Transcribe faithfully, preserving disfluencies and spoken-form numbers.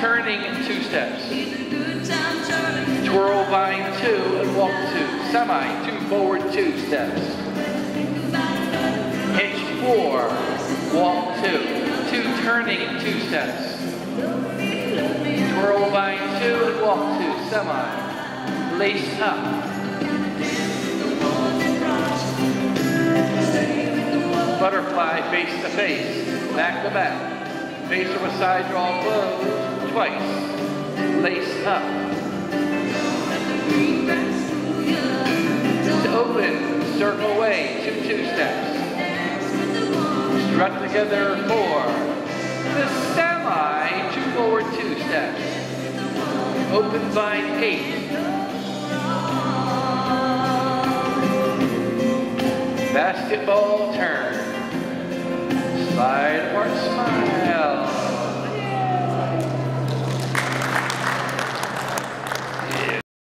turning two steps. Twirl vine two and walk two. Semi, two forward two steps. Hitch four, walk two. Two turning two steps. Twirl vine two and walk two. Semi, lace up. Butterfly face to face, back to back. Face from a side draw close, twice. Lace up. To open, circle away, two two steps. Strut together, four. The semi, two forward, two steps. Open vine, eight. Basketball turn. Slide apart, smile.